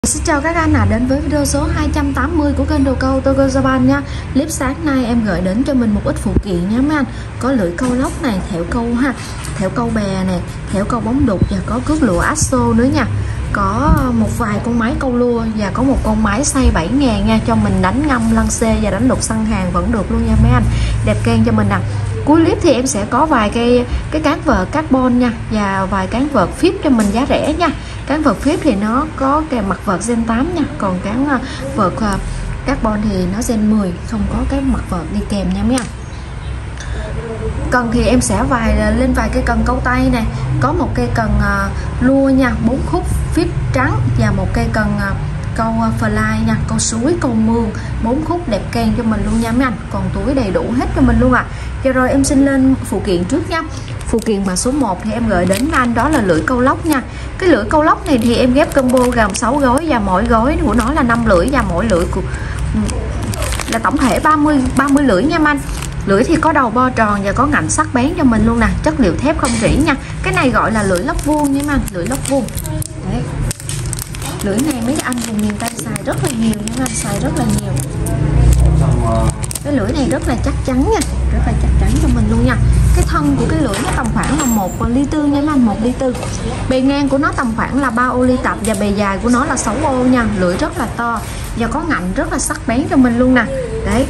Xin chào các anh đến với video số 280 của kênh đồ câu Togo Japan nha. Clip sáng nay em gửi đến cho mình một ít phụ kiện nha mấy anh. Có lưỡi câu lóc này, thẻo câu ha, thẻo câu bè này, thẻo câu bóng đục và có cước lụa Aso nữa nha. Có một vài con máy câu lua và có một con máy xay 7.000 nha, cho mình đánh ngâm lăng xê và đánh lục săn hàng vẫn được luôn nha mấy anh. Đẹp keng cho mình nè. Cuối clip thì em sẽ có vài cái cán vợt carbon nha và vài cán vợt phíp cho mình giá rẻ nha. Cán vợt phíp thì nó có kèm mặt vợt Gen 8 nha, còn cán vợt carbon thì nó Gen 10, không có cái mặt vợt đi kèm nha mấy anh. Cần thì em sẽ lên vài cây cần câu tay này, có một cây cần lua nha, 4 khúc phíp trắng và một cây cần câu fly nha, câu suối, câu mương, 4 khúc đẹp keng cho mình luôn nha mấy anh. Còn túi đầy đủ hết cho mình luôn ạ. Giờ rồi em xin lên phụ kiện trước nha. Phụ kiện mà số 1 thì em gửi đến anh đó là lưỡi câu lóc nha. Cái lưỡi câu lóc này thì em ghép combo gồm 6 gói và mỗi gói của nó là 5 lưỡi và mỗi lưỡi là tổng thể 30 lưỡi nha anh. Lưỡi thì có đầu bo tròn và có ngạnh sắc bén cho mình luôn nè, chất liệu thép không rỉ nha. Cái này gọi là lưỡi lóc vuông nha anh, lưỡi lóc vuông. Đấy. Lưỡi này mấy anh vùng miền Tây xài rất là nhiều nha anh, xài rất là nhiều. Cái lưỡi này rất là chắc chắn nha, rất là chắc chắn cho mình luôn nha. Cái thân của cái lưỡi nó tầm khoảng là 1,4 ly nha anh, 1,4 ly. Bề ngang của nó tầm khoảng là 3 ô ly tập và bề dài của nó là 6 ô nha. Lưỡi rất là to và có ngạnh rất là sắc bén cho mình luôn nè. Đấy.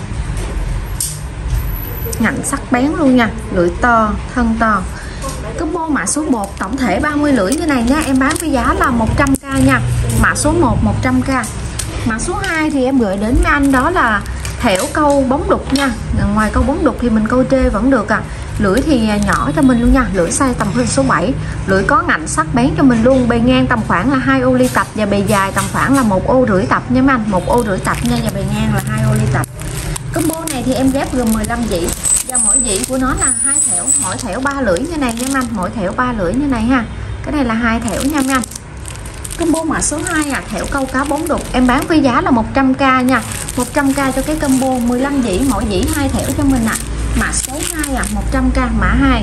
Ngạnh sắc bén luôn nha, lưỡi to, thân to. Combo mã số 1 tổng thể 30 lưỡi như này nha, em bán với giá là 100k nha. Mã số 1 100k. Mã số 2 thì em gửi đến mấy anh đó là thẻo câu bóng đục nha. Ngoài câu bóng đục thì mình câu trê vẫn được à. Lưỡi thì nhỏ cho mình luôn nha, lưỡi size tầm hơn số 7. Lưỡi có ngạnh sắc bén cho mình luôn, bề ngang tầm khoảng là 2 ô ly tập và bề dài tầm khoảng là 1,5 ô tập nha mấy anh, 1,5 ô tập nha và bề ngang là 2 ô ly tập. Combo này thì em ghép gồm 15 dĩ và mỗi dĩ của nó là 2 thẻo, mỗi thẻo 3 lưỡi như này nha anh, mỗi thẻo 3 lưỡi như này ha. Cái này là 2 thẻo nha anh. Combo mã số 2 thẻo câu cá bóng đục em bán với giá là 100k nha. 100k cho cái combo 15 dĩ, mỗi dĩ 2 thẻo cho mình Mã số 2 100k mã 2.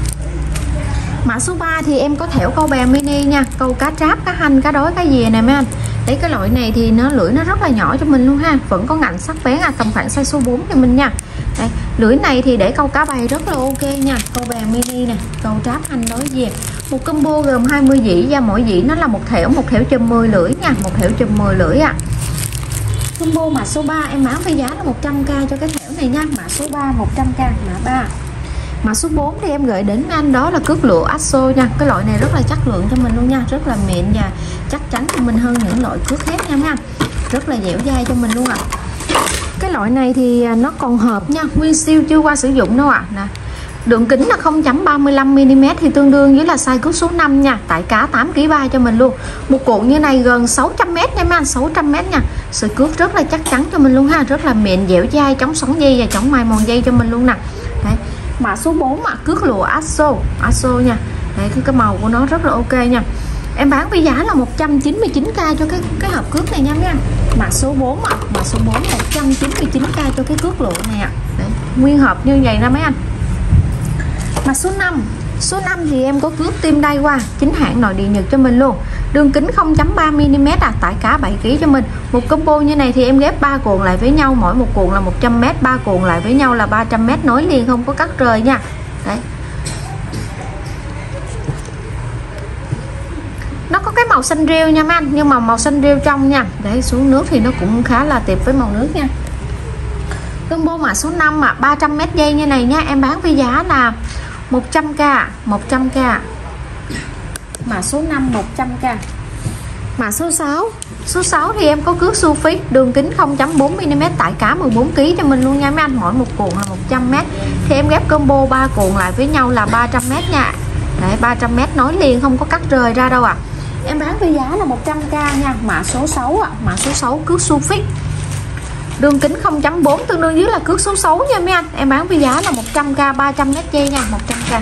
Mã số 3 thì em có thẻo câu bè mini nha, câu cá tráp, cá hanh, cá đối, cá dìa này mấy anh. Đấy, cái loại này thì nó lưỡi nó rất là nhỏ cho mình luôn ha, vẫn có ngạnh sắc bén tầm khoảng size số 4 cho mình nha. Đây, lưỡi này thì để câu cá bày rất là ok nha, câu bè mini nè, câu tráp, hanh, đối, dìa. Một combo gồm 20 dĩ và mỗi dĩ nó là một thẻo chùm 10 lưỡi nha, một thẻo chùm 10 lưỡi Combo mã số 3 em bán với giá là 100k cho cái thẻo này nha. Mã số 3 100k mã 3. Mã số 4 thì em gửi đến anh đó là cước lụa Aso nha. Cái loại này rất là chất lượng cho mình luôn nha, rất là mịn và chắc chắn cho mình hơn những loại cước khác nha mấy anh. Rất là dẻo dai cho mình luôn Cái loại này thì nó còn hộp nha, nguyên siêu chưa qua sử dụng đâu nè. Đường kính là 0.35mm thì tương đương với là size cước số 5 nha, tại cá 8kg cho mình luôn. Một cuộn như này gần 600m nha mấy anh, 600m nha. Sợi cước rất là chắc chắn cho mình luôn ha, rất là mịn, dẻo dai, chống sóng dây và chống mai mòn dây cho mình luôn nè. Đấy. Mã số 4 cước lụa Aso nha. Đấy, cái màu của nó rất là ok nha. Em bán với giá là 199k cho cái hộp cước này nha mấy anh. Mã số 4 mã số 4 199k cho cái cước lụa này Đấy, nguyên hộp như vậy nè mấy anh. Mã số 5. Số 5 thì em có cước tim đai qua, chính hãng nội địa Nhật cho mình luôn. Đường kính 0.3mm tại cá 7kg cho mình. Một combo như này thì em ghép 3 cuộn lại với nhau, mỗi một cuộn là 100m, 3 cuộn lại với nhau là 300m nối liền không có cắt rời nha. Đấy. Nó có cái màu xanh rêu nha mấy anh, nhưng mà màu xanh rêu trong nha. Đấy, xuống nước thì nó cũng khá là tiệp với màu nước nha. Combo mã số 5 300m dây như này nha, em bán với giá là 100k. Mã số 5 100k. Mã số 6. Số 6 thì em có cước Sufix, đường kính 0.4mm tại cá 14kg cho mình luôn nha mấy anh, mỗi một cuộn là 100m. Thì em ghép combo 3 cuộn lại với nhau là 300m nha. Đấy, 300m nối liền không có cắt rời ra đâu Em bán với giá là 100k nha. Mã số 6 mã số 6 cước Sufix. Đường kính 0.4 tương đương với là cước số 6 nha mấy anh. Em bán với giá là 100k, 300m dây nha, 100k.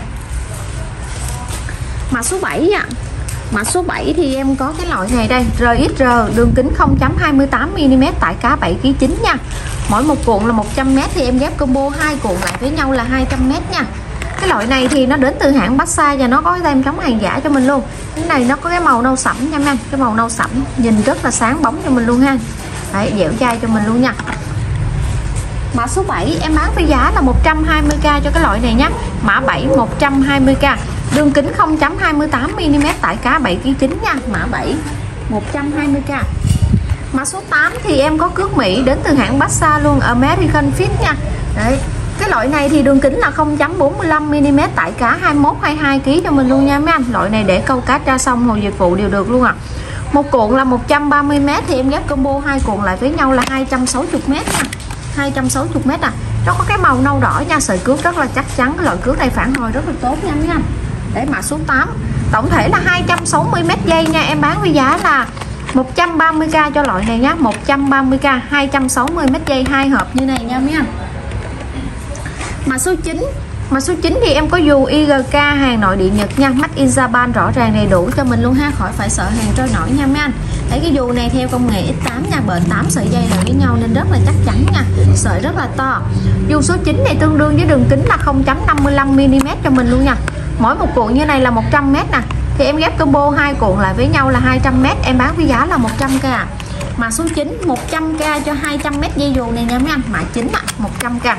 Mã số 7 Mã số 7 thì em có cái loại này đây, RXR, đường kính 0.28mm tại cá 7kg nha. Mỗi một cuộn là 100m thì em ghép combo 2 cuộn lại với nhau là 200m nha. Cái loại này thì nó đến từ hãng Bassa và nó có cái tem chống hàng giả cho mình luôn. Cái này nó có cái màu nâu sẫm nha em, cái màu nâu sẫm nhìn rất là sáng bóng cho mình luôn ha. Đấy, dẻo dai cho mình luôn nha. Mã số 7 em bán với giá là 120k cho cái loại này nhé. Mã 7 120k. Đường kính 0.28mm tại cá 7kg nha. Mã 7 120k. Mã số 8 thì em có cước Mỹ đến từ hãng Bassa luôn, American Fit nha. Đấy, cái loại này thì đường kính là 0.45mm tại cá 21-22kg cho mình luôn nha mấy anh. Loại này để câu cá tra sông hồ dịch vụ đều được luôn à. Một cuộn là 130m thì em ghép combo hai cuộn lại với nhau là 260m nha. 260m à. Nó có cái màu nâu đỏ nha, sợi cước rất là chắc chắn. Cái loại cước này phản hồi rất là tốt nha mấy anh. Để mã số 8. Tổng thể là 260m dây nha, em bán với giá là 130k cho loại này nhá. 130k 260m dây hai hộp như này nha mấy anh. Mã số 9. Mã số 9 thì em có dù IGK hàng nội địa Nhật nha, Made in Japan rõ ràng đầy đủ cho mình luôn ha, khỏi phải sợ hàng trôi nổi nha mấy anh. Thấy cái dù này theo công nghệ X8 nha, bền 8 sợi dây lại với nhau nên rất là chắc chắn nha, sợi rất là to. Dù số 9 này tương đương với đường kính là 0.55mm cho mình luôn nha. Mỗi một cuộn như này là 100m nè. Thì em ghép combo hai cuộn lại với nhau là 200m, em bán với giá là 100k. Mã số 9 100k cho 200m dây dù này nha mấy anh. Mã 9 ạ, 100k.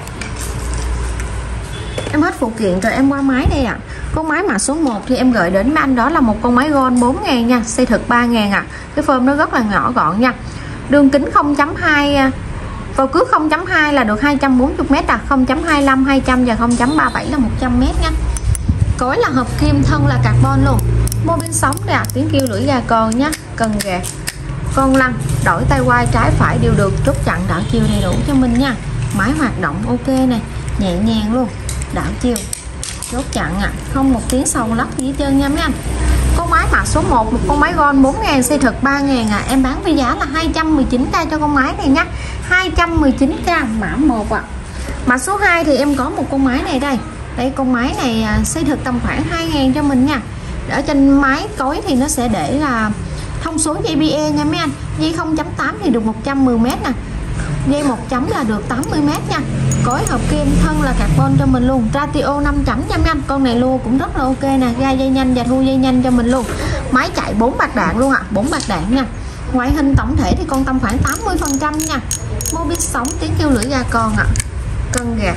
Em hết phụ kiện rồi em qua máy đây ạ. Con máy mã số 1 thì em gửi đến mấy anh đó là một con máy Gold 4.000 nha, xây thực 3.000 ạ. Cái form nó rất là nhỏ gọn nha. Đường kính 0.2 vào cước 0.2 là được 240m à, 0.25 200 và 0.37 là 100m nha. Cối là hợp kim, thân là carbon luôn. Mô bin sóng đây ạ, tiếng kêu lưỡi gà con nhá, cần gạt. Con lăn, đổi tay quay trái phải đều được, chốt chặn đảo chiều đầy đủ cho mình nha. Máy hoạt động ok này, nhẹ nhàng luôn. Đảo chiều, chốt chặn ạ, không một tiếng sầu lắc gì hết trơn nha mấy anh. Con máy mã số 1, một con máy Gold 4.000 xây thực 3.000 à, em bán với giá là 219k cho con máy này nhá. 219k mã 1 ạ. Mã số 2 thì em có một con máy này đây. Đây con máy này xây thực tầm khoảng 2.000 cho mình nha. Ở trên máy cối thì nó sẽ để là thông số dây BE nha mấy anh. Dây 0.8 thì được 110m nè. Dây 1 chấm là được 80m nha. Cối hợp kim, thân là carbon cho mình luôn. Ratio 5 chấm nha mấy anh. Con này lua cũng rất là ok nè, gai dây nhanh và thu dây nhanh cho mình luôn. Máy chạy 4 bạc đạn luôn ạ, 4 bạc đạn nha. Ngoại hình tổng thể thì con tầm khoảng 80% nha. Mô bin sóng, tiếng kêu lưỡi gà con ạ. Cân gạt.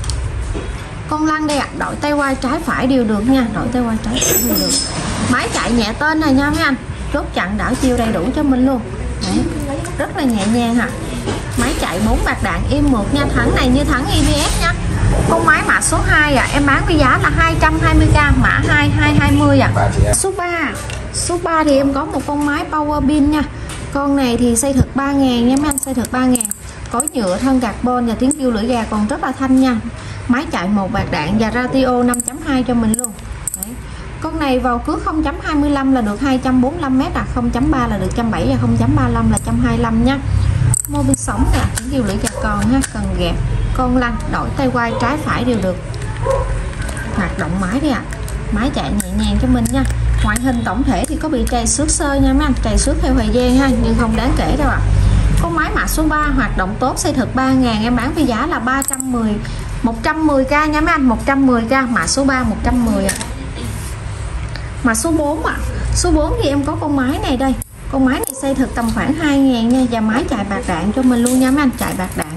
Con lăn đây ạ, đổi tay quay trái phải đều được nha, đổi tay quay trái phải đều được. Máy chạy nhẹ tên này nha mấy anh. Chốt chặn đảo chiều đầy đủ cho mình luôn. Đấy, rất là nhẹ nhàng ạ. Máy chạy 4 bạc đạn im mượt nha, thắng này như thắng EVS nha. Con máy mã số 2 ạ, em bán với giá là 220k, mã 2 220 ạ. Số 3. Số 3 thì em có một con máy power pin nha. Con này thì xây thực 3.000 nha mấy anh, xây thực 3.000. Cối nhựa, thân carbon và tiếng kêu lưỡi gà còn rất là thanh nha. Máy chạy 1 bạc đạn và ratio 5.2 cho mình luôn. Đấy. Con này vào cước 0.25 là được 245m à, 0.3 là được 170 và 0.35 là 125 nha. Mô bin sóng nè, tiếng kêu lưỡi gà con ha, cần gạt. Con lăn, đổi tay quay trái phải đều được. Hoạt động máy đi ạ. Máy chạy nhẹ nhàng cho mình nha. Ngoại hình tổng thể thì có bị trầy xước sơ nha mấy anh, trầy xước theo thời gian ha, nhưng không đáng kể đâu ạ. Con máy mã số 3 hoạt động tốt, xây thực 3.000, em bán với giá là 110k nha mấy anh, 110k, mã số 3 110 ạ. Mã số 4 ạ. Số 4 thì em có con máy này đây. Con máy này xây thực tầm khoảng 2.000 nha, và máy chạy bạc đạn cho mình luôn nha mấy anh, chạy bạc đạn.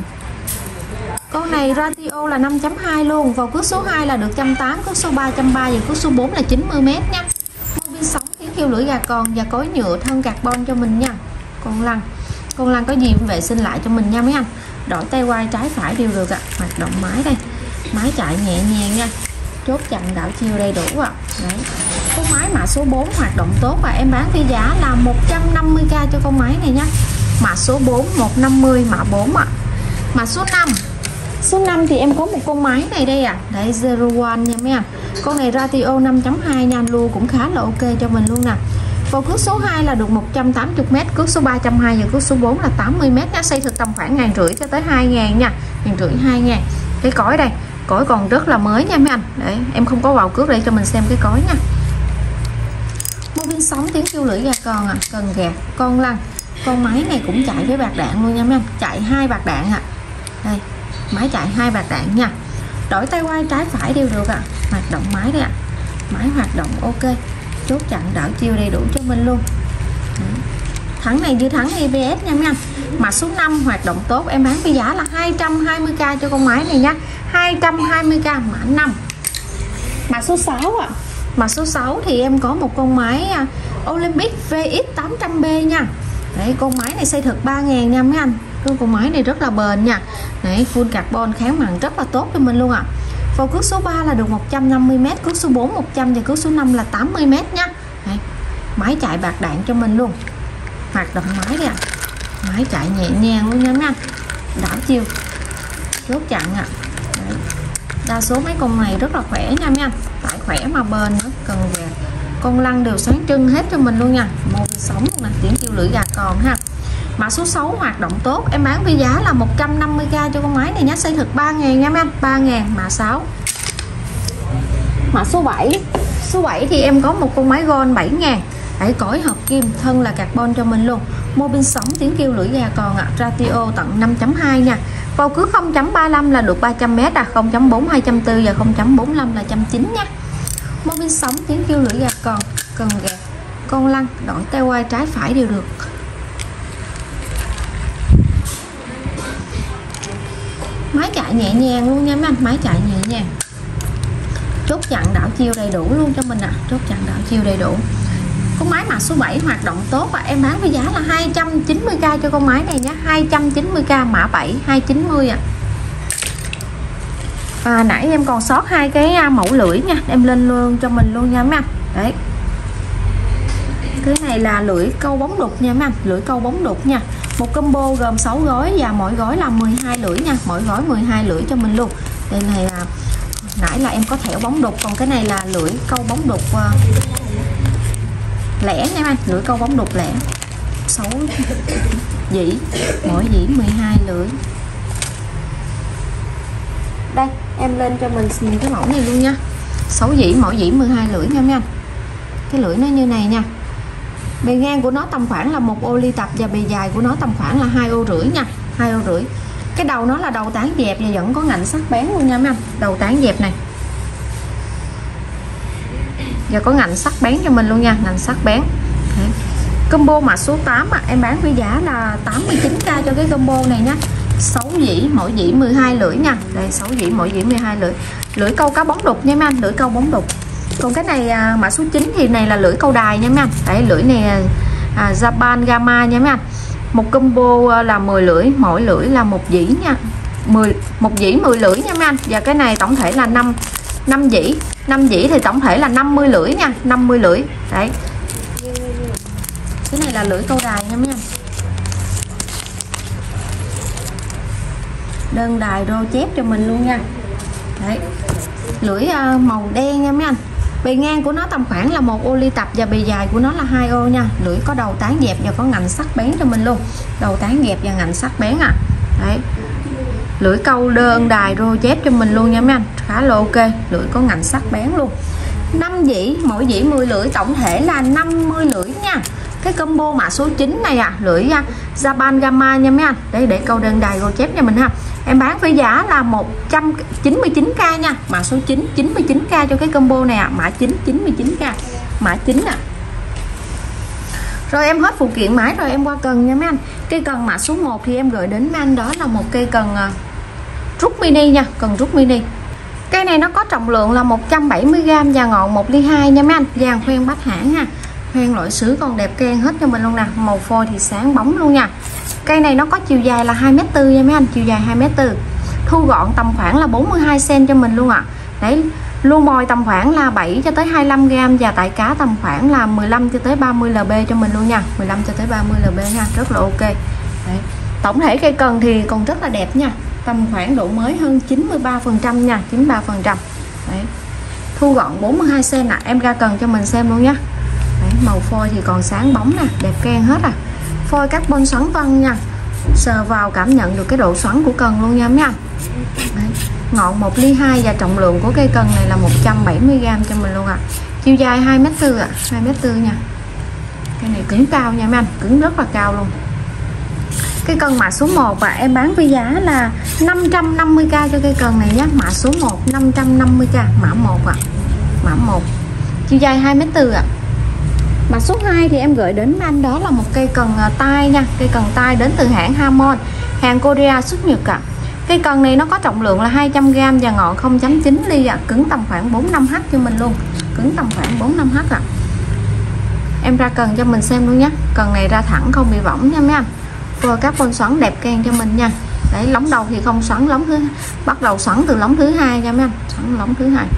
Con này ratio là 5.2 luôn, vào cước số 2 là được 180, cước số 3 130 và cước số 4 là 90m nha. Mô bin sóng, tiếng kêu lưỡi gà con và cối nhựa, thân carbon cho mình nha. Con lăn có gì vệ sinh lại cho mình nha mấy anh. Đổi tay quay trái phải đều được ạ. Hoạt động máy đây. Máy chạy nhẹ nhàng nha. Chốt chặn đảo chiều đầy đủ ạ. Đấy. Con máy mã số 4 hoạt động tốt và em bán với giá là 150k cho con máy này nhé. Mã số 4 150, mã 4 ạ. Mã số 5. Số 5 thì em có một con máy này đây ạ. Đấy, Zero One nha mấy anh. Con này ratio 5.2 nha, lưu cũng khá là ok cho mình luôn nè. Vào cước số 2 là được 180m, cước số 3 120 và cước số 4 là 80m nha, xây thực tầm khoảng 1.500 cho tới 2.000 nha. 1.500 2.000. Cái cối đây, cối còn rất là mới nha mấy anh. Đấy, em không có vào cước để cho mình xem cái cối nha. Mô bin sóng, tiếng kêu lưỡi gà con à, cần gạt. Con lăn. Con máy này cũng chạy với bạc đạn luôn nha mấy anh, chạy 2 bạc đạn ạ. Đây, máy chạy 2 bạc đạn nha. đổi tay quay trái phải đều được ạ. Hoạt động máy đây ạ. Máy hoạt động ok. Chốt chặn đảo chiều đầy đủ cho mình luôn. Thắng này như thắng EPS nha mấy anh. Mã số 5 hoạt động tốt, em bán với giá là 220k cho con máy này nha. 220k mã 5. Mã số 6 ạ. Mã số 6 thì em có một con máy Olympic VX 800B nha. Đấy, con máy này xây thực 3.000 nha mấy anh. Con máy này rất là bền nha. Đấy, full carbon kháng mặn rất là tốt cho mình luôn ạ. Vào cước số 3 là được 150m, cước số 4 100 và cước số 5 là 80m nha. Đấy, máy chạy bạc đạn cho mình luôn. Hoạt động máy đây ạ. Máy chạy nhẹ nhàng luôn nha mấy anh. Đảo chiều. Chốt chặn ạ. Đấy. Đa số mấy con này rất là khỏe nha mấy anh. Tại khỏe mà bền nữa, cần về. Con lăn đều sáng trưng hết cho mình luôn nha. Mô sống luôn nè, tiếng kêu lưỡi gà còn ha. Mã số 6 hoạt động tốt, em bán với giá là 150k cho con máy này nhé, xây thực 3.000 nha mấy anh, 3.000 mã 6. Mã số 7. Số 7 thì em có một con máy Gold 7.000. Đẩy cối hợp kim, thân là carbon cho mình luôn. Mô bin sống, tiếng kêu lưỡi gà còn ạ. Ratio tận 5.2 nha. Vào cứ 0.35 là được 300m, 0.4 240 và 0.45 là 190 nha. Mô bin sống, tiếng kêu lưỡi gà còn, cần gạt, con lăn, đổi tay quay trái phải đều được. Máy chạy nhẹ nhàng luôn nha mấy anh, máy chạy nhẹ nhàng. Chốt chặn đảo chiều đầy đủ luôn cho mình ạ. Chốt chặn đảo chiều đầy đủ. Con máy mã số 7 hoạt động tốt và em bán với giá là 290k cho con máy này nhé, 290k mã 7 290 ạ. Nãy em còn sót hai cái mẫu lưỡi nha, em lên luôn cho mình luôn nha mấy anh. Đấy, cái này là lưỡi câu bóng đục nha mấy anh, lưỡi câu bóng đục nha. Một combo gồm 6 gói và mỗi gói là 12 lưỡi nha, mỗi gói 12 lưỡi cho mình luôn. Đây này là nãy là em có thẻo bóng đục, còn cái này là lưỡi câu bóng đục lẻ nha anh, lưỡi câu bóng đục lẻ. 6 dĩ, mỗi dĩ 12 lưỡi. Đây, em lên cho mình nhìn cái mẫu này luôn nha. 6 dĩ, mỗi dĩ 12 lưỡi nha mấy anh. Cái lưỡi nó như này nha. Bề ngang của nó tầm khoảng là 1 ô ly tập và bề dài của nó tầm khoảng là 2,5 ô nha, 2,5 ô. Cái đầu nó là đầu tán dẹp và vẫn có ngạnh sắc bén luôn nha mấy anh. Đầu tán dẹp này. Và có ngạnh sắc bén cho mình luôn nha, ngạnh sắc bén. Đấy. Combo mã số 8 em bán với giá là 89k cho cái combo này nhá. 6 dĩ, mỗi dĩ 12 lưỡi nha. Đây 6 dĩ, mỗi dĩ 12 lưỡi. Lưỡi câu cá bóng đục nha mấy anh, lưỡi câu bóng đục. Còn cái này mã số 9 thì này là lưỡi câu đài nha mấy anh. Đấy, lưỡi này Japan Gamma nha mấy anh. Một combo là 10 lưỡi, mỗi lưỡi là 1 dĩ nha. 1 dĩ 10 lưỡi nha mấy anh. Và cái này tổng thể là 5 dĩ. 5 dĩ thì tổng thể là 50 lưỡi nha, 50 lưỡi. Đấy. Cái này là lưỡi câu đài nha mấy anh. Đơn đài rô chép cho mình luôn nha. Đấy. Lưỡi màu đen nha mấy anh. Bề ngang của nó tầm khoảng là 1 ô ly tập và bề dài của nó là 2 ô nha. Lưỡi có đầu tán dẹp và có ngạnh sắc bén cho mình luôn. Đầu tán dẹp và ngạnh sắc bén à. Đấy. Lưỡi câu đơn đài rô chép cho mình luôn nha mấy anh, khá là ok. Lưỡi có ngạnh sắc bén luôn. 5 dĩ, mỗi dĩ 10 lưỡi, tổng thể là 50 lưỡi nha. Cái combo mã số 9 này lưỡi Japan Gamma nha mấy anh. Đấy, để câu đơn đài rô chép cho mình ha. Em bán với giá là 199k nha. Mã số 9 99k cho cái combo này mã 9 99k. Mã 9 Rồi em hết phụ kiện máy rồi, em qua cần nha mấy anh. Cây cần mã số 1 thì em gửi đến mấy anh đó là một cây cần rút mini nha, cần rút mini. Cây này nó có trọng lượng là 170g và ngọn 1,2 ly nha mấy anh. Vàng khoen bách hãng ha. Khoen loại sứ còn đẹp keng hết cho mình luôn nè. Màu phôi thì sáng bóng luôn nha. Cây này nó có chiều dài là 2m4 nha mấy anh, chiều dài 2m4. Thu gọn tầm khoảng là 42cm cho mình luôn ạ. Đấy, lu mồi tầm khoảng là 7 cho tới 25g và tại cá tầm khoảng là 15 cho tới 30 lb cho mình luôn nha. 15 cho tới 30 lb nha, rất là ok. Đấy. Tổng thể cây cần thì còn rất là đẹp nha. Tầm khoảng độ mới hơn 93% nha, 93%. Đấy. Thu gọn 42cm nè, em ra cần cho mình xem luôn nhé. Đấy, màu phôi thì còn sáng bóng nè, đẹp keng hết phôi carbon xoắn vân nha. Sờ vào cảm nhận được cái độ xoắn của cần luôn nha mấy anh. Đấy. Ngọn 1,2 ly và trọng lượng của cây cần này là 170g cho mình luôn Chiều dài 2m4 2m4 nha. Cây này cứng cao nha mấy anh, cứng rất là cao luôn. Cây cần mã số 1 và em bán với giá là 550k cho cây cần này nhé. Mã số 1 550k, mã 1 ạ. Mã 1 chiều dài 2m4 ạ. Mã số 2 thì em gửi đến anh đó là một cây cần tai nha. Cây cần tai đến từ hãng Hamon, hàng Korea xuất Nhật ạ. Cây cần này nó có trọng lượng là 200g và ngọn 0.9 ly ạ. Cứng tầm khoảng 4-5h cho mình luôn. Cứng tầm khoảng 4-5h ạ. Em ra cần cho mình xem luôn nhé. Cần này ra thẳng không bị võng nha mấy anh. Rồi carbon xoắn đẹp can cho mình nha. Đấy, lóng đầu thì không xoắn, lóng thứ bắt đầu xoắn từ lóng thứ 2 nha mấy anh. Xoắn lóng thứ 2.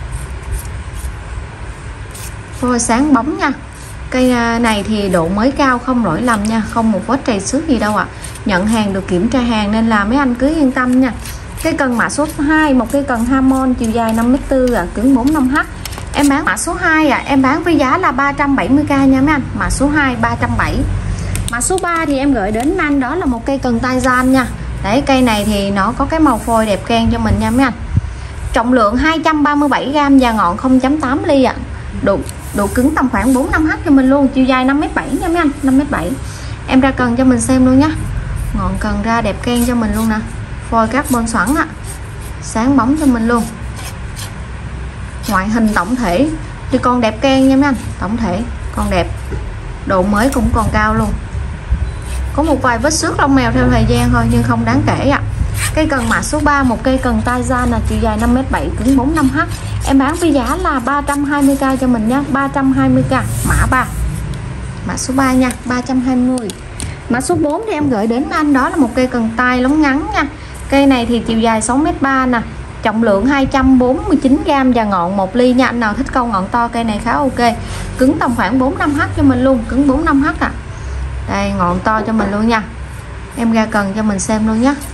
Rồi sáng bóng nha. Cây này thì độ mới cao, không lỗi lầm nha, không một vết trầy xước gì đâu ạ. Nhận hàng được kiểm tra hàng nên là mấy anh cứ yên tâm nha. Cây cần mã số 2, một cây cần Hamon chiều dài 5m4 ạ, cứng 45h. Em bán mã số 2 ạ, em bán với giá là 370k nha mấy anh. Mã số 2 370. Mã số 3 thì em gửi đến anh đó là một cây cần tai gian nha. Đấy, cây này thì nó có cái màu phôi đẹp can cho mình nha mấy anh. Trọng lượng 237g và ngọn 0.8 ly ạ. Độ cứng tầm khoảng 4-5h cho mình luôn. Chiều dài 5m7 nha mấy anh, 5m7. Em ra cần cho mình xem luôn nhé. Ngọn cần ra đẹp can cho mình luôn nè. Phôi carbon xoắn ạ. Sáng bóng cho mình luôn. Ngoại hình tổng thể thì còn đẹp can nha mấy anh. Tổng thể còn đẹp. Độ mới cũng còn cao luôn. Có một vài vết xước lông mèo theo thời gian thôi nhưng không đáng kể ạ. Cây cần mã số 3, một cây cần tai gian là chiều dài 5m7, cứng 45h. Em bán với giá là 320k cho mình nhé. 320k, mã 3. Mã số 3 nha, 320. Mã số 4 thì em gửi đến anh đó là một cây cần tai lóng ngắn nha. Cây này thì chiều dài 6m3 nè. Trọng lượng 249g và ngọn 1 ly nha. Anh nào thích câu ngọn to cây này khá ok. Cứng tầm khoảng 4-5h cho mình luôn. Cứng 4-5h ạ. Đây, ngọn to cho mình luôn nha. Em ra cần cho mình xem luôn nhé.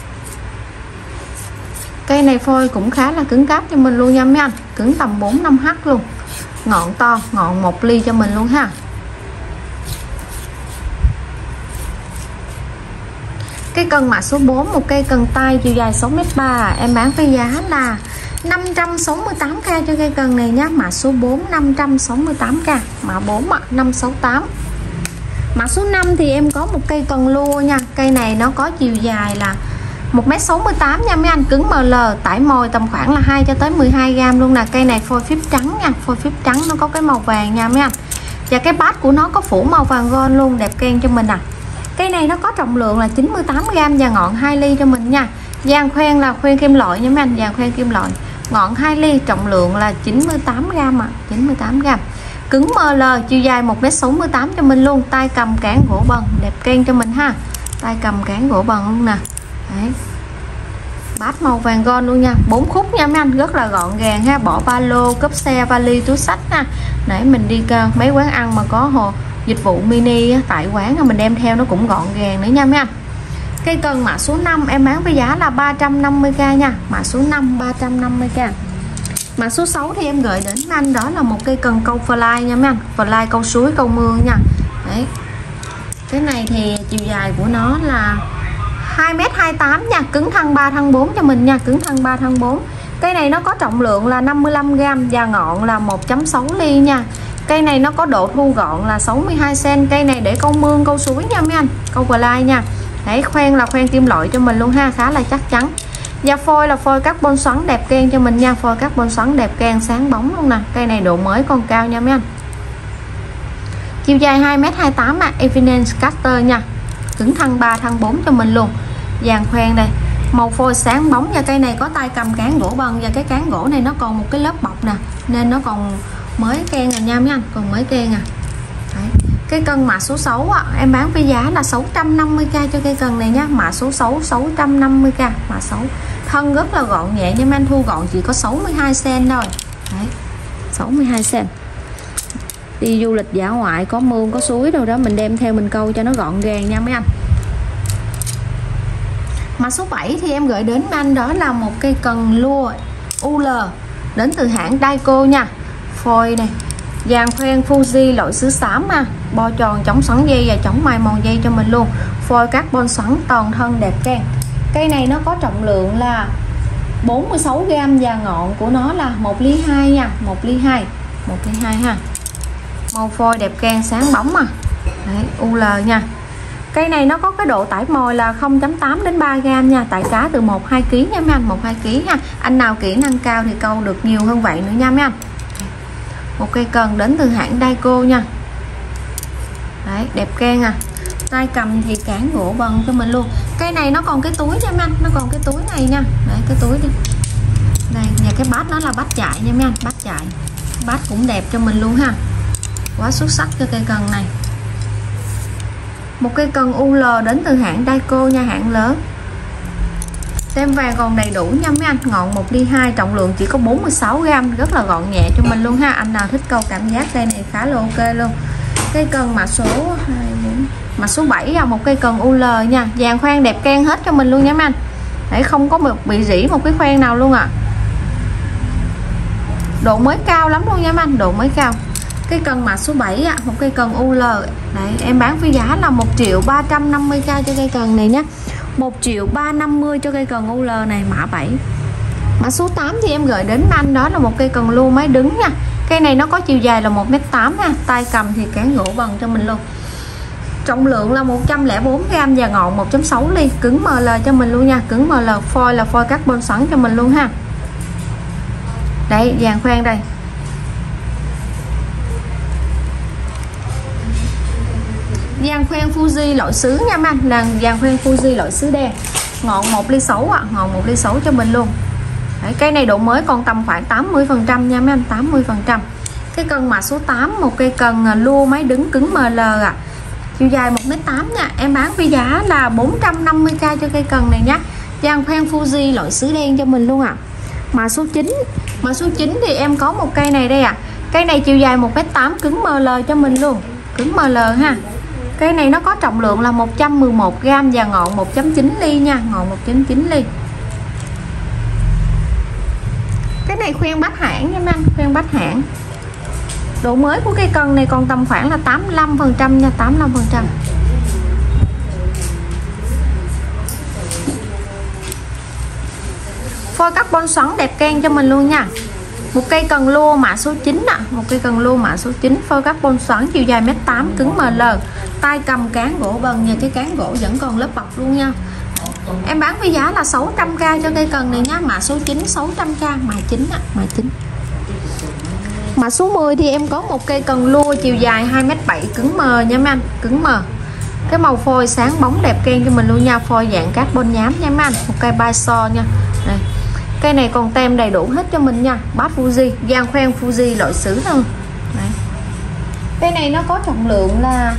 Cây này phôi cũng khá là cứng cáp cho mình luôn nha mấy anh. Cứng tầm 4-5h luôn. Ngọn to, ngọn 1 ly cho mình luôn ha. Cây cần mã số 4, một cây cần tai chiều dài 6m3. Em bán với giá là 568k cho cây cần này nhé. Mã số 4 568k. Mã 4 ạ, 568. Mã số 5 thì em có một cây cần lua nha. Cây này nó có chiều dài là 1m68 nha mấy anh. Cứng ML, tải mồi tầm khoảng là 2 cho tới 12g luôn nè. Cây này phôi phíp trắng nha. Phôi phíp trắng nó có cái màu vàng nha mấy anh. Và cái bát của nó có phủ màu vàng gold luôn. Đẹp can cho mình à. Cây này nó có trọng lượng là 98g và ngọn 2 ly cho mình nha. Dàn khoen là khoen kim loại nha mấy anh. Dàn khoen kim loại. Ngọn 2 ly, trọng lượng là 98g ạ. 98g. Cứng ML, chiều dài 1m68 cho mình luôn. Tay cầm cán gỗ bần, đẹp can cho mình ha. Tay cầm cán gỗ bần luôn nè. Đấy. Bát màu vàng gold luôn nha. 4 khúc nha mấy anh, rất là gọn gàng ha. Bỏ ba lô, cốp xe, vali, túi xách ha. Để mình đi mấy quán ăn mà có hồ dịch vụ mini tại quán mình đem theo nó cũng gọn gàng nữa nha mấy anh. Cây cần mã số 5 em bán với giá là 350k nha. Mã số 5 350k. Mã số 6 thì em gửi đến anh đó là một cây cần câu fly nha mấy anh. Fly câu suối, câu mương nha. Đấy. Cái này thì chiều dài của nó là 2m28 nha. Cứng thân 3 thân 4 cho mình nha. Cứng thân 3 thân 4. Cây này nó có trọng lượng là 55g và ngọn là 1.6 ly nha. Cây này nó có độ thu gọn là 62cm. Cây này để câu mương, câu suối nha mấy anh. Câu fly nha. Đấy, khoen là khoen kim loại cho mình luôn ha. Khá là chắc chắn. Và phôi là phôi carbon xoắn đẹp can cho mình nha. Phôi carbon xoắn đẹp can, sáng bóng luôn nè. Cây này độ mới còn cao nha mấy anh. Chiều dài 2m28 Evidence Caster nha. Cứng thân 3 thân 4 cho mình luôn. Dàn khoen đây. Màu phôi sáng bóng. Và cây này có tay cầm cán gỗ bần. Và cái cán gỗ này nó còn một cái lớp bọc nè. Nên nó còn mới can à nha mấy anh. Còn mới can à. Đấy. Cây cần mã số 6 em bán với giá là 650k cho cây cần này nhá. Mã số 6 650k. Mã 6. Thân rất là gọn nhẹ nhưng anh thu gọn chỉ có 62cm thôi. Đấy. 62cm. Đi du lịch dã ngoại có mương có suối đâu đó mình đem theo mình câu cho nó gọn gàng nha mấy anh. Mã số 7 thì em gửi đến anh đó là một cây cần lua UL đến từ hãng Daico nha. Phôi này. Dàn khoen Fuji loại sứ xám ha. Bo tròn chống xoắn dây và chống mài mòn dây cho mình luôn. Phôi carbon xoắn toàn thân đẹp can. Cây này nó có trọng lượng là 46g và ngọn của nó là 1,2 ly nha. 1,2 ly 1,2 ly ha. Màu phôi đẹp can, sáng bóng à. Đấy, UL nha. Cây này nó có cái độ tải mồi là 0.8 đến 3 gram nha, tải cá từ 1-2 kg nha mấy anh, 1-2 kg ha. Anh nào kỹ năng cao thì câu được nhiều hơn vậy nữa nha mấy anh. Một cây cần đến từ hãng Daico nha. Đấy, đẹp keng à. Tay cầm thì cán gỗ bần cho mình luôn. Cây này nó còn cái túi nha mấy anh, nó còn cái túi này nha. Đấy, cái túi đi. Đây, và cái bát nó là bát chạy nha mấy anh, bát chạy. Bát cũng đẹp cho mình luôn ha. Quá xuất sắc cho cây cần này. Một cây cần UL đến từ hãng Daico nha, hãng lớn. Tem vàng còn đầy đủ nha mấy anh. Ngọn 1 ly 2, trọng lượng chỉ có 46 gram, rất là gọn nhẹ cho mình luôn ha. Anh nào thích câu cảm giác cây này khá là ok luôn. Cây cần mã số 24, mã số 7 là một cây cần UL nha, vàng khoan đẹp keng hết cho mình luôn nha mấy anh. Để không có bị rỉ một cái khoen nào luôn ạ. Độ mới cao lắm luôn nha mấy anh, độ mới cao. Cây cần mã số 7 ạ, một cây cần UL. Đấy, em bán với giá là 1.350.000 cho cây cần này nhé. 1.350.000 cho cây cần UL này, mã 7. Mã số 8 thì em gửi đến anh đó là một cây cần lu máy đứng nha. Cây này nó có chiều dài là 1m8 ha, tay cầm thì cán gỗ bần cho mình luôn. Trọng lượng là 104g và ngọn 1.6 ly, cứng ML cho mình luôn nha, cứng ML, foil là foil carbon sẵn cho mình luôn ha. Đây, vàng khoan đây. Vàng khoen Fuji loại sứ nha anh, là vàng khoen Fuji loại sứ đen. Ngọn 1 ly 6 ạ, ngọn 1 ly 6 cho mình luôn. Đấy, cây này độ mới còn tầm khoảng 80% nha mấy anh, 80%. Cái cần mã số 8, một cây cần lua máy đứng cứng ML ạ. Chiều dài 1m8 nha, em bán với giá là 450.000 cho cây cần này nhé. Vàng khoen Fuji loại sứ đen cho mình luôn ạ. Mã số 9, mã số 9 thì em có một cây này đây ạ. Cây này chiều dài 1m8, cứng ML cho mình luôn, cứng ML ha. Cây này nó có trọng lượng là 111g và ngọn 1.9 ly nha, ngọn 1.9 ly. Cái này khoen bát hãng nha mấy anh, khoen bát hãng. Độ mới của cây cần này còn tầm khoảng là 85% nha, 85%. Phôi carbon xoắn đẹp keng cho mình luôn nha. Một cây cần lua mã số 9 ạ, một cây cần lua mã số 9, phôi carbon xoắn, chiều dài 1m8, cứng ML, tay cầm cán gỗ bần và cái cán gỗ vẫn còn lớp bọc luôn nha. Em bán với giá là 600.000 cho cây cần này nhá, mã số 9 600.000, mã 9 ạ, mã 9. Mã số 10 thì em có một cây cần lua chiều dài 2m7, cứng M nha mấy anh, cứng M. Cái màu phôi sáng bóng đẹp keng cho mình luôn nha, phôi dạng carbon nhám nha mấy anh, một cây Biso nha. Đây. Cây này còn tem đầy đủ hết cho mình nha, bát Fuji, vàng khoen Fuji loại sứ thôi. Đấy. Cây này nó có trọng lượng là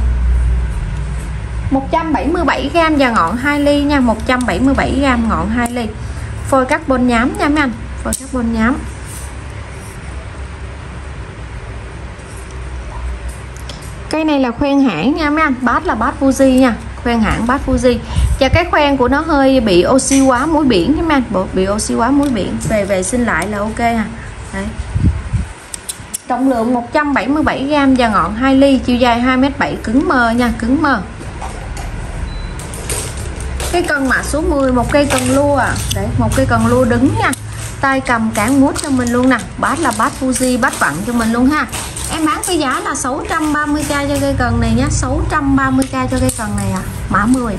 177g và ngọn 2 ly nha, 177g ngọn 2 ly. Phôi carbon nhám nha mấy anh, phôi carbon nhám. Cây này là khoen hãng nha mấy anh, bát là bát Fuji nha, khoen hãng bát Fuji. Và cái khoen của nó hơi bị oxy hóa muối biển nha mấy anh, bị oxy hóa muối biển, về vệ sinh lại là ok ha. Đấy. Trọng lượng 177g và ngọn 2 ly, chiều dài 2m7, cứng M nha, cứng M. Cái cần mã số 10, một cây cần lua à. Đấy, một cây cần lua đứng nha, tay cầm cán mút cho mình luôn nè, bát là bát Fuji, bát vặn cho mình luôn ha. Em bán với giá là 630.000 cho cây cần này nhé, 630.000 cho cây cần này ạ, mã 10.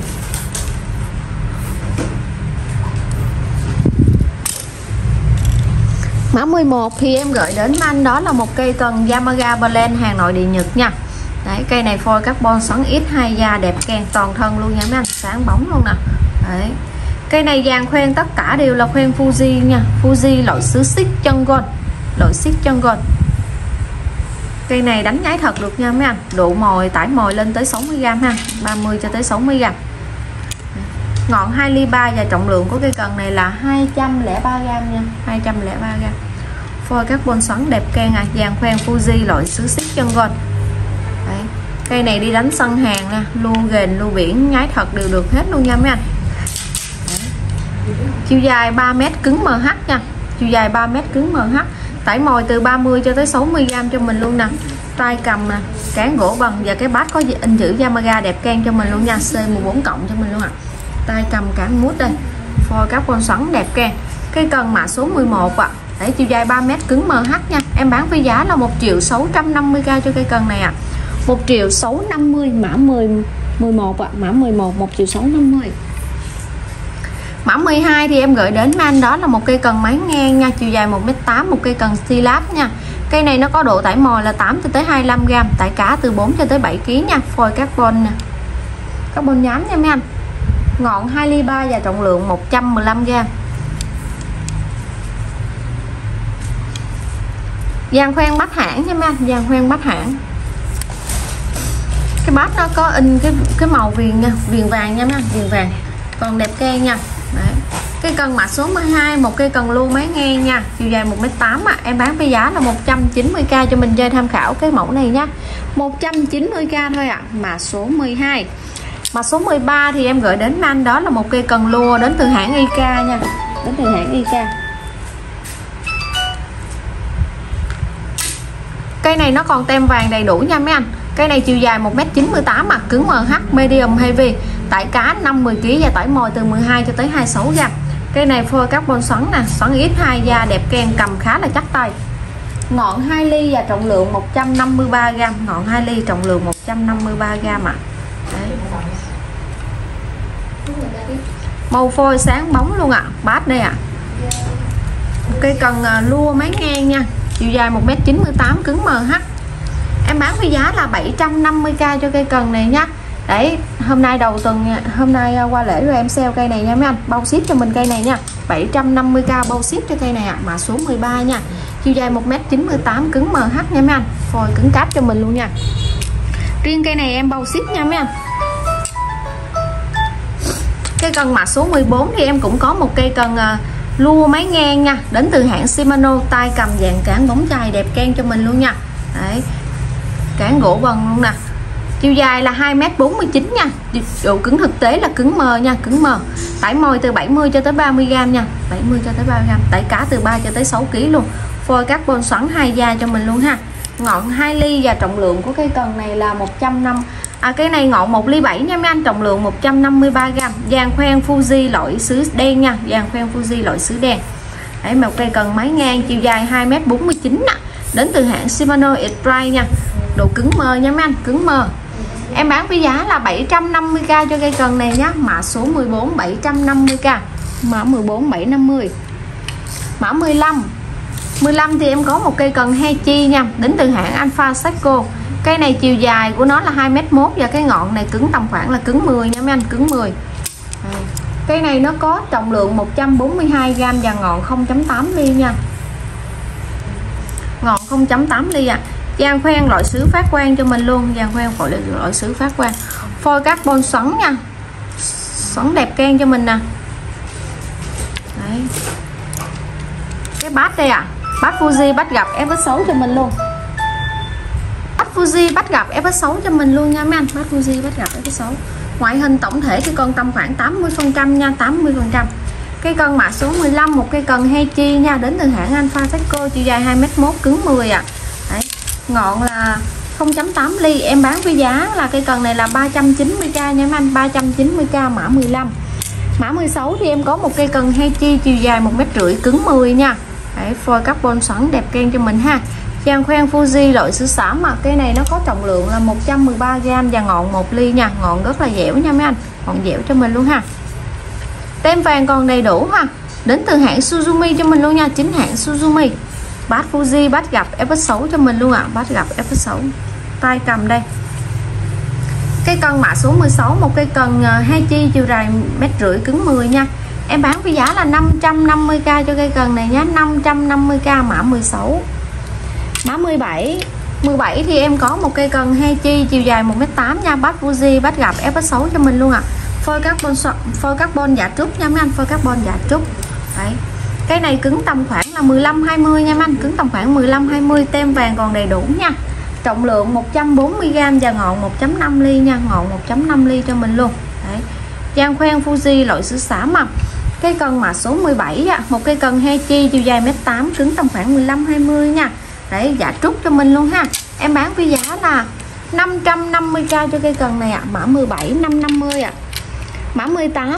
Mã 11 thì em gửi đến anh đó là một cây cần Yamaha Blend hàng nội địa Nhật nha. Đấy, cây này phôi carbon xoắn X2 da đẹp keng toàn thân luôn nha mấy anh, sáng bóng luôn nè. Đấy. Cây này vàng khoen tất cả đều là khoen Fuji nha, Fuji loại sứ xích chân gold, loại xích chân gold. Cây này đánh nhái thật được nha mấy anh, độ mồi tải mồi lên tới 60g ha, 30 cho tới 60g. Ngọn 2 ly 3 và trọng lượng của cây cần này là 203g nha, 203g. Phôi carbon xoắn đẹp keng à, vàng khoen Fuji loại sứ xích chân gold. Đấy. Cây này đi đánh sân hàng nè, lưu ghền lưu biển nhái thật đều được hết luôn nha mấy anh. Đấy. Chiều dài 3m, cứng MH nha, chiều dài 3m, cứng MH, tải mồi từ 30 cho tới 60g cho mình luôn nè. Tay cầm nè, cán gỗ bằng và cái bát có in chữ Yamaha đẹp keng cho mình luôn nha, C14 cộng cho mình luôn ạ. Tay cầm cán mút đây, phôi carbon xoắn đẹp keng. Cây cần mã số 11 ạ. Đấy, chiều dài 3m, cứng MH nha. Em bán với giá là 1.650.000 cho cây cần này ạ. 1.650.000, mã 10, 11 ạ, mã 11 1.650.000. Mã 12 thì em gửi đến anh đó là một cây cần máy ngang nha, chiều dài 1m8, một cây cần Silab nha. Cây này nó có độ tải mồi là 8 cho tới 25g, tải cá từ 4 cho tới 7 kg nha, phôi carbon nè. Carbon nhám nha mấy anh. Ngọn 2 ly 3 và trọng lượng 115g. Giàn khoen bát hãng nha mấy anh, giàn khoen bát hãng. Cái bát nó có in cái màu viền nha, viền vàng nha mấy anh, viền vàng. Còn đẹp ke nha. Đấy. Cây cần mã số 12, một cây cần lưu máy ngang nha, chiều dài 1m8 em bán với giá là 190k cho mình chơi tham khảo cái mẫu này nha. 190k thôi ạ. Mã số 12. Mã số 13 thì em gửi đến anh đó là một cây cần lua đến từ hãng IK nha, đến từ hãng IK. Cây này nó còn tem vàng đầy đủ nha mấy anh. Cây này chiều dài 1m98 cứng MH medium heavy, tải cá 5-10kg và tải mồi từ 12 cho tới 26g. Cây này phôi carbon xoắn nè, xoắn X2 da đẹp ken, cầm khá là chắc tay. Ngọn 2 ly và trọng lượng 153g, ngọn 2 ly trọng lượng 153g ạ. Màu phôi sáng bóng luôn ạ. Bát đây ạ. Cây cần lua máy ngang nha, chiều dài 1m98, cứng MH. Em bán với giá là 750k cho cây cần này nhá. Đấy, hôm nay đầu tuần, hôm nay qua lễ rồi em sale cây này nha mấy anh, bao ship cho mình cây này nha. 750k bao ship cho cây này ạ. Mã số 13 nha. Chiều dài 1m98, cứng MH nha mấy anh. Phôi cứng cáp cho mình luôn nha. Riêng cây này em bao ship nha mấy anh. Cây cần mã số 14 thì em cũng có một cây cần lua máy ngang nha, đến từ hãng Shimano, tay cầm dạng cán bóng chày đẹp ken cho mình luôn nha. Đấy. Cán gỗ bần luôn nè. Chiều dài là 2m49 nha. Độ cứng thực tế là cứng mờ nha, cứng mờ. Tải mồi từ 70 cho tới 30g nha, 70 cho tới 30g, tải cá từ 3 cho tới 6kg luôn. Phôi carbon xoắn 2 da cho mình luôn ha. Ngọn 2 ly và trọng lượng của cây cần này là 150. Cái này ngọn 1 ly 7 nha mấy anh, trọng lượng 153g. Dàn khoen Fuji loại sứ đen nha, dàn khoen Fuji loại sứ đen. Đấy, một cây cần máy ngang chiều dài 2m49 đến từ hãng Shimano X-Dry nha. Độ cứng mờ nha mấy anh, cứng mờ. Em bán với giá là 750k cho cây cần này nhá. Mã số 14 750k. Mã 14 750. Mã 15 thì em có một cây cần Hechi nha, đến từ hãng Alpha Seiko. Cây này chiều dài của nó là 2m1 và cái ngọn này cứng tầm khoảng là cứng 10 nha mấy anh, cứng 10. Cây này nó có trọng lượng 142g và ngọn 0.8 ly nha. Ngọn 0.8 ly ạ. Dàn khoen loại sứ phát quang cho mình luôn, dàn khoen loại sứ phát quang. Phôi carbon xoắn nha. Xoắn đẹp ken cho mình nè. Đấy. Cái bát đây ạ. Bát Fuji bắt gặp FX6 cho mình luôn. Bát Fuji bắt gặp FX6 cho mình luôn nha mấy anh. Bát Fuji bắt gặp FX6. Ngoại hình tổng thể thì còn tầm khoảng 80% nha, 80%. Cây cần mã số 15, một cây cần Hechi nha, đến từ hãng Alpha Seiko, chiều dài 2m1, cứng 10 ạ. Đấy. Ngọn là 0.8 ly, em bán với giá là cây cần này là 390k nha mấy anh, 390k. Mã 15. Mã 16 thì em có một cây cần Hechi chiều dài 1m50, cứng 10 nha. Đấy, phôi carbon xoắn đẹp ken cho mình ha. Dàn khoen Fuji loại sứ xám mà cây này nó có trọng lượng là 113g và ngọn 1 ly nha, ngọn rất là dẻo nha mấy anh, ngọn dẻo cho mình luôn ha. Tem vàng còn đầy đủ ha, đến từ hãng Suzumi cho mình luôn nha, chính hãng Suzumi. Bát Fuji bắt gặp FX6 cho mình luôn ạ, bát gặp FX6. Tay cầm đây. Cây cần mã số 16, một cây cần Hechi chiều dài 1m50, cứng 10 nha. Em bán với giá là 550k cho cây cần này nhé, 550k. Mã 16. Mã 17 thì em có một cây cần Hechi chiều dài 1m8 nha, bát Fuji bắt gặp FX6 cho mình luôn ạ. Phôi carbon giả trúc nha mấy anh, phôi carbon giả trúc. Đấy. Cái này cứng tầm khoảng là 15-20 nha mấy anh, cứng tầm khoảng 15-20, tem vàng còn đầy đủ nha. Trọng lượng 140g và ngọn 1.5 ly nha, ngọn 1.5 ly cho mình luôn. Đấy. Dàn khoen Fuji loại sứ xám mà. Cây cần mã số 17 một cây cần Hechi chiều dài 1m8, cứng tầm khoảng 15-20 nha. Đấy, giả trúc cho mình luôn ha. Em bán với giá là 550k cho cây cần này ạ. Mã 17 550 ạ. Mã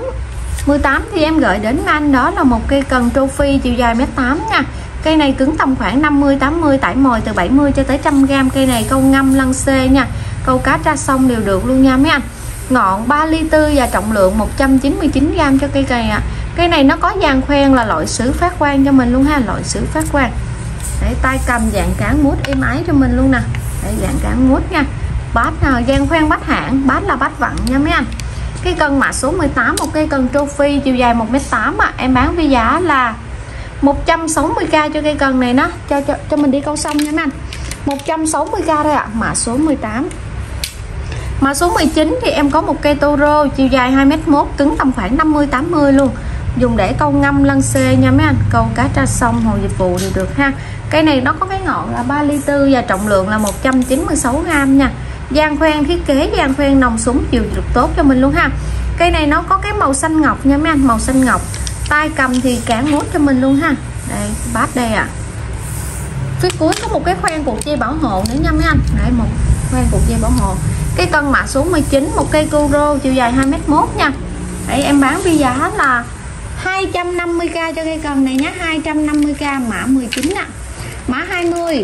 18 thì em gửi đến anh đó là một cây cần trophy chiều dài 1m8 nha. Cây này cứng tầm khoảng 50-80, tải mồi từ 70 cho tới 100g. Cây này câu ngâm lăng xê nha, câu cá tra sông đều được luôn nha mấy anh. ngọn 3 ly tư và trọng lượng 199g cho cây này ạ. Cây này nó có dàn khoen là loại sứ phát quang cho mình luôn ha, loại sứ phát quang. Đấy, tay cầm dạng cán mút êm ái cho mình luôn nè. Đấy, dạng cán mút nha. Bát dàn khoen bát hạng, bát là bát vặn nha mấy anh. Cái cân mã số 18, một cây cần trophy chiều dài 1m8 em bán với giá là 160k cho cây cần này nó. Cho mình đi câu xong nha mấy anh. 160k thôi ạ. Mã số 18. Mã số 19 thì em có một cây Toro chiều dài 2m1, cứng tầm khoảng 50-80 luôn. Dùng để câu ngâm lân xê nha mấy anh, câu cá tra sông, hồ dịch vụ đều được ha. Cây này nó có cái ngọn là 3 ly tư và trọng lượng là 196g nha. Dàn khoen thiết kế dàn khoen nòng súng chịu lực tốt cho mình luôn ha. Cây này nó có cái màu xanh ngọc nha mấy anh, màu xanh ngọc. Tay cầm thì cán mút cho mình luôn ha. Đây, bát đây ạ. Phía cuối có một cái khoen cột dây bảo hộ nữa nha mấy anh. Đấy, một khoen cột dây bảo hộ. Cái cân mã số 19, một cây Toro chiều dài 2m1 nha. Đấy, em bán với giá là 250k cho cây cần này nhé, 250k. Mã 19 ạ. Mã 20.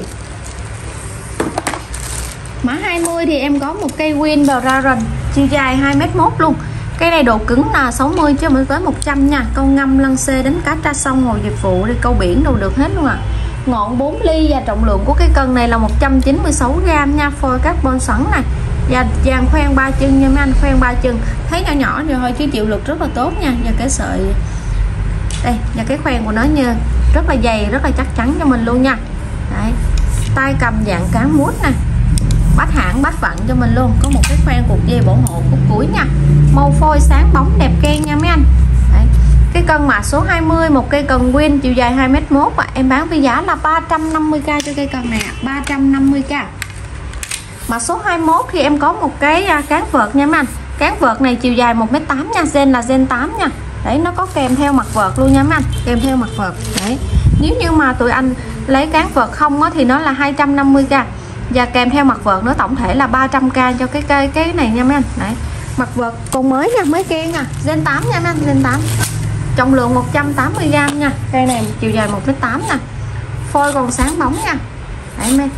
Mã 20 thì em có một cây Win Dragon chiều dài 2m1 luôn. Cây này độ cứng là 60 chứ mới tới 100 nha. Câu ngâm lân xê đánh cá tra sông, hồ dịch vụ đi câu biển đều được hết luôn ạ. Ngọn 4 ly và trọng lượng của cái cân này là 196g nha, phôi carbon sẵn này. Và dàn khoen 3 chân nha mấy anh, khoen 3 chân. Thấy nhỏ nhỏ rồi thôi chứ chịu lực rất là tốt nha. Và cái sợi đây, và cái khoen của nó như rất là dày, rất là chắc chắn cho mình luôn nha. Đấy. Tay cầm dạng cán mút nè. Bát hạng, bát vặn cho mình luôn. Có một cái khoen cột dây bảo hộ khúc cuối nha. Màu phôi sáng bóng đẹp keng nha mấy anh. Đấy. Cái cân mã số 20, một cây cần Win chiều dài 2m1 em bán với giá là 350k cho cây cần này ạ. 350k. Mã số 21 thì em có một cái cán vợt nha mấy anh. Cán vợt này chiều dài 1m8 nha, gen là gen 8 nha. Đấy, nó có kèm theo mặt vợt luôn nha mấy anh, kèm theo mặt vợt. Đấy. Nếu như mà tụi anh lấy cán vợt không á, thì nó là 250k. Và kèm theo mặt vợt nó tổng thể là 300k cho cái này nha mấy anh. Đấy. Mặt vợt còn mới nha, mới keng nha, gen 8 nha mấy anh, gen 8. Trọng lượng 180g nha. Cây này chiều dài 1m8 nè. Phôi còn sáng bóng nha. Đấy mấy.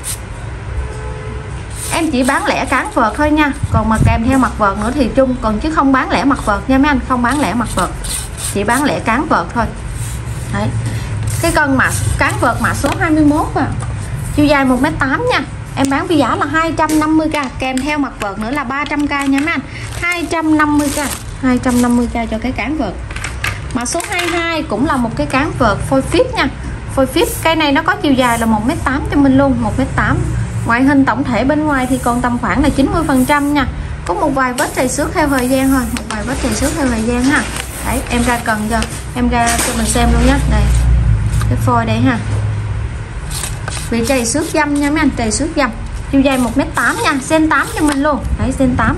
Em chỉ bán lẻ cán vợt thôi nha. Còn mà kèm theo mặt vợt nữa thì chung, còn chứ không bán lẻ mặt vợt nha mấy anh, không bán lẻ mặt vợt. Chỉ bán lẻ cán vợt thôi. Đấy. Cái cân cán vợt mã số 21 à. Chiều dài 1m8 nha. Em bán với giá là 250k, kèm theo mặt vợt nữa là 300k nha mấy anh. 250k, 250k cho cái cán vợt. Mã số 22 cũng là một cái cán vợt phôi phíp nha. Phôi phíp, cây này nó có chiều dài là 1m8 cho mình luôn, 1m8. Ngoại hình tổng thể bên ngoài thì còn tầm khoảng là 90% nha. Có một vài vết trầy xước theo thời gian thôi, một vài vết trầy xước theo thời gian ha. Đấy, em ra cần cho em ra cho mình xem luôn nhé. Đây, cái phôi đây ha. Bị trầy xước dăm nha mấy anh, trầy xước dăm. Chiều dài 1m8 nha, gen 8 cho mình luôn. Đấy, gen 8.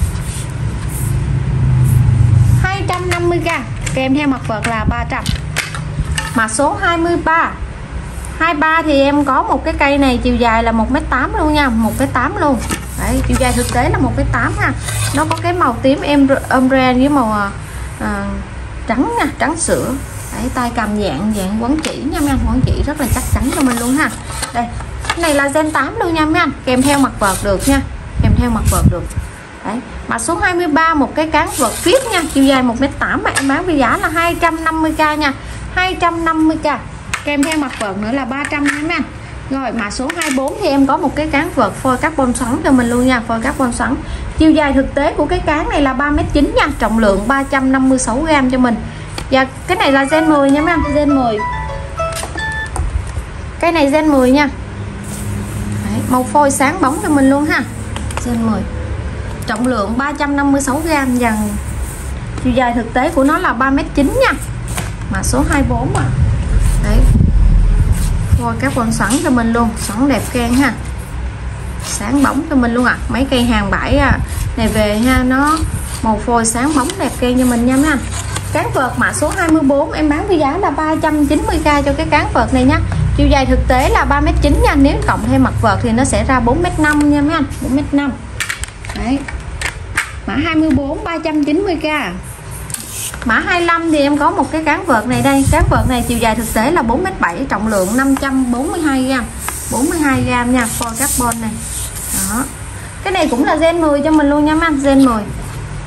250k, kèm theo mặt vợt là 300. Mã số 23. 23 thì em có một cái cây này chiều dài là 1m8 luôn nha, 1m8 luôn. Đấy, chiều dài thực tế là 1m8 ha. Nó có cái màu tím ombre với màu trắng nha, trắng sữa. Đấy, tay cầm dạng quấn chỉ nha mấy anh, quấn chỉ rất là chắc chắn cho mình luôn ha. Đây, cái này là gen 8 luôn nha mấy anh, kèm theo mặt vợt được nha, kèm theo mặt vợt được. Đấy, mã số 23 một cái cán vợt phíp nha, chiều dài 1m8 mà em bán với giá là 250k nha, 250k. Kèm theo mặt vợt nữa là 300 nha mấy anh. Rồi mã số 24 thì em có một cái cán vợt phôi carbon xoắn cho mình luôn nha, phôi carbon xoắn. Chiều dài thực tế của cái cán này là 3m9 nha, trọng lượng 356g cho mình. Và cái này là gen 10 nha mấy anh, gen 10. Cái này gen 10 nha. Đấy, màu phôi sáng bóng cho mình luôn ha. Gen 10. Trọng lượng 356g và chiều dài thực tế của nó là 3m9 nha. Mã số 24 à. Đấy. Phôi carbon xoắn cho mình luôn, xoắn đẹp keng ha. Sáng bóng cho mình luôn à. Mấy cây hàng bãi này về ha, nó màu phôi sáng bóng đẹp keng cho mình nha mấy anh. Cán vợt mã số 24 em bán với giá là 390k cho cái cán vợt này nha. Chiều dài thực tế là 3m9 nha, nếu cộng thêm mặt vợt thì nó sẽ ra 4m5 nha mấy anh, 4m5. Đấy. Mã 24 390k. Mã 25 thì em có một cái cán vợt này đây. Cán vợt này chiều dài thực tế là 4m7, trọng lượng 542g, 42g nha, phôi carbon này. Đó. Cái này cũng là gen 10 cho mình luôn nha mấy anh, gen 10.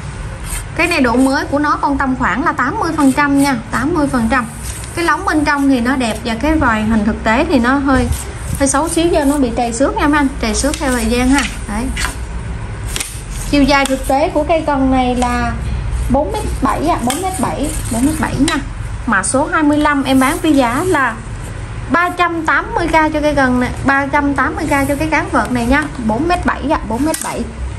Cái này độ mới của nó còn tầm khoảng là 80% nha, 80%. Cái lóng bên trong thì nó đẹp, và cái vòi hình thực tế thì nó hơi xấu xíu do nó bị trầy xước nha mấy anh, trầy xước theo thời gian ha. Đấy. Chiều dài thực tế của cây cần này là 4m7 ạ, 4m7 nha. Mã số 25 em bán với giá là 380k cho cây cần này, 380k cho cái cán vợt này nha, 4m7 ạ, 4m7.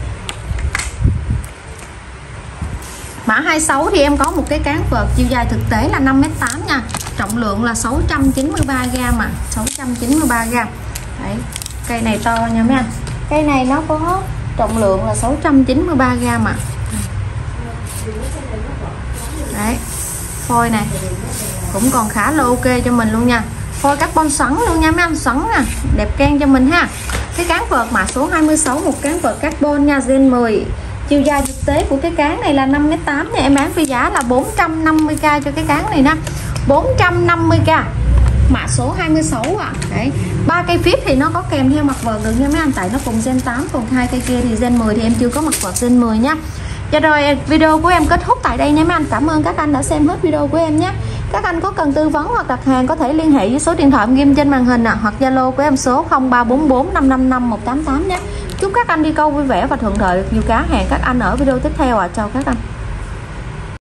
Mã 26 thì em có một cái cán vợt chiều dài thực tế là 5m8 nha, trọng lượng là 693g mà, 693g. Đấy, cây này to nha mấy anh. Cây này nó có trọng lượng là 693g mà. Đấy, phôi này cũng còn khá là ok cho mình luôn nha. Phôi carbon xoắn luôn nha mấy anh, xoắn nè, đẹp keng cho mình ha. Cái cán vợt mã số 26, một cán vợt carbon nha, Gen 10. Chiều dài thực tế của cái cán này là 5m8 nha, em bán với giá là 450k cho cái cán này nè, 450k. Mã số 26 ạ. Đấy, 3 cây phíp thì nó có kèm theo mặt vợt được nha mấy anh, tại nó cùng Gen 8, còn 2 cây kia thì Gen 10 thì em chưa có mặt vợt Gen 10 nha. Và rồi video của em kết thúc tại đây nha mấy anh. Cảm ơn các anh đã xem hết video của em nhé. Các anh có cần tư vấn hoặc đặt hàng có thể liên hệ với số điện thoại em ghim trên màn hình hoặc Zalo của em số 0344 555 188 nhé. Chúc các anh đi câu vui vẻ và thuận lợi nhiều cá. Hẹn các anh ở video tiếp theo ạ. Chào các anh.